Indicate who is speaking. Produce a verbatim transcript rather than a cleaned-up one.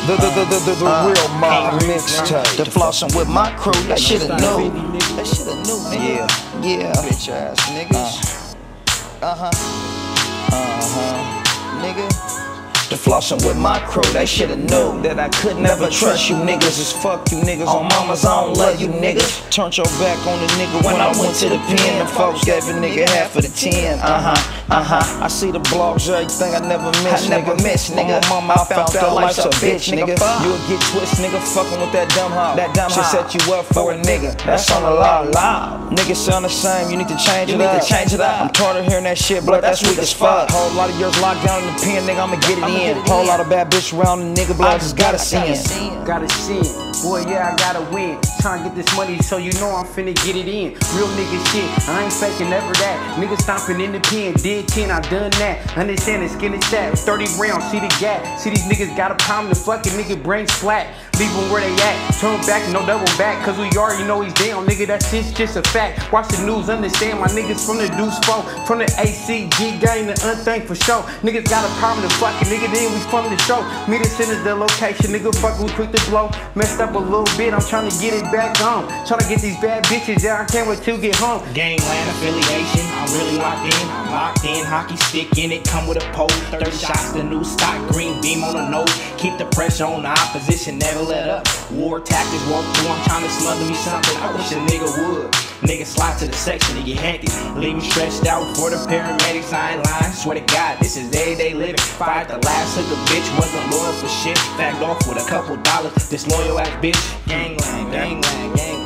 Speaker 1: The, the, the, the, the, the uh, real mob mixtape.
Speaker 2: The flossing with my crew, that shit a new. That shit a new, nigga. Yeah, yeah.
Speaker 1: Bitch ass niggas.
Speaker 2: Uh huh. Uh huh. Nigga. The flossing with my crew, they shoulda knew that I could never trust you niggas. As fuck you niggas on mamas, I don't love you niggas. Turned your back on the nigga when I went to the pen. The folks gave a nigga half of the ten. Uh huh, uh huh. I see the blogs, everything I never miss. I never miss, nigga. On my mama, I found out life's a bitch, nigga. You'll get twist, nigga, fucking with that dumb hoe. That dumb hoe set you up for a nigga. That's on the law, law. Niggas sound the same, you need to change it up. Change it up. I'm tired of hearing that shit, blood. That's weak as fuck. Whole lot of years locked down in the pen, nigga. I'ma get it in. Whole lot of bad bitch around the nigga, but I just gotta see it.
Speaker 3: Gotta see it. Boy, yeah, I gotta win. Tryna get this money so you know I'm finna get it in. Real nigga shit, I ain't faking never that. Nigga stomping in the pen, did ten, I done that. Understand the skin is sad, thirty rounds, see the gap. See these niggas got a pound, the fucking nigga brain splat. Leave them where they at, turn back, no double back. Cause we already know he's down, nigga, that shit's just a fact. Watch the news, understand my niggas from the Deuce four. From the A C G gang, the unthink for sure. Niggas got a problem, the fucking nigga, then we from the show. Meet us in the location, nigga, fuck, we quick to blow. Messed up a little bit, I'm trying to get it back on. Trying to get these bad bitches, yeah, I can't wait to get home.
Speaker 4: Gangland affiliation, I'm really locked in. I'm locked in, hockey stick in it, come with a pole. thirty shots, the new stock, green beam on the nose. Keep the pressure on the opposition, never let up. War tactics, walk through, I'm trying to smother me something. I wish a nigga would. Nigga slide to the section and get handy. Leave me stretched out for the paramedics, I ain't lying. Swear to God, this is everyday living. Fired the last hook, a bitch wasn't loyal for shit. Backed off with a couple dollars, disloyal ass bitch. Gangland, gangland, gangland.